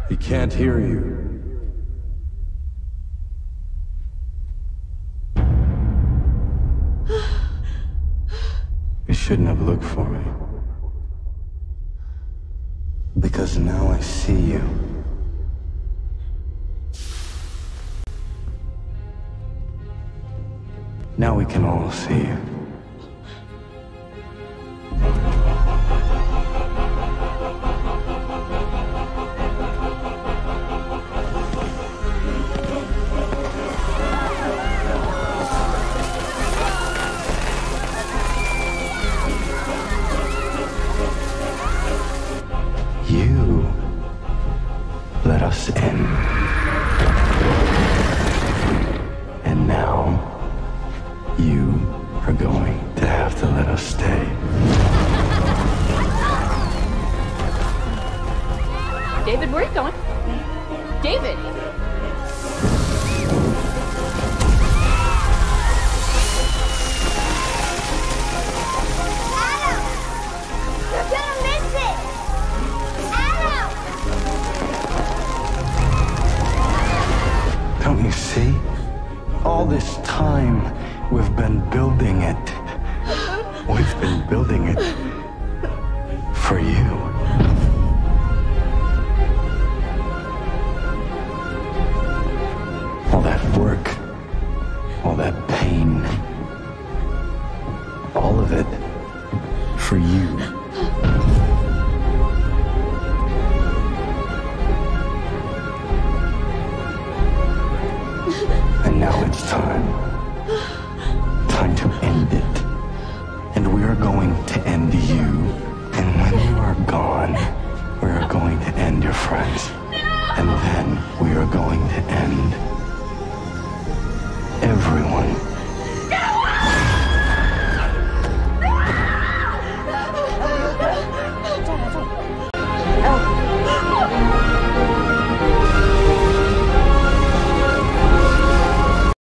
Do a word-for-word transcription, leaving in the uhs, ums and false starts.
He can't hear you. You shouldn't have looked for me. Because now I see you. Now we can all see you. You let us in. And now, you are going to have to let us stay. David, where are you going? David! Adam! You're gonna miss it! Adam! Don't you see? All this time, we've been building it. We've been building it for you. All that work, all that pain, all of it for you. And now it's time. Time to end it. And we are going to end you. And when you are gone, we are going to end your friends. And then we are going to end